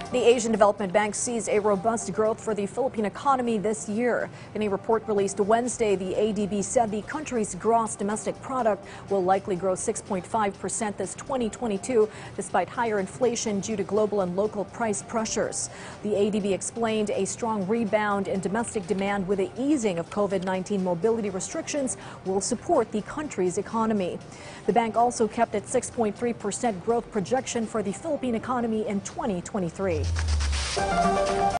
The Asian Development Bank sees a robust growth for the Philippine economy this year. In a report released Wednesday, the ADB said the country's gross domestic product will likely grow 6.5% this 2022, despite higher inflation due to global and local price pressures. The ADB explained a strong rebound in domestic demand with the easing of COVID-19 mobility restrictions will support the country's economy. The bank also kept its 6.3% growth projection for the Philippine economy in 2023.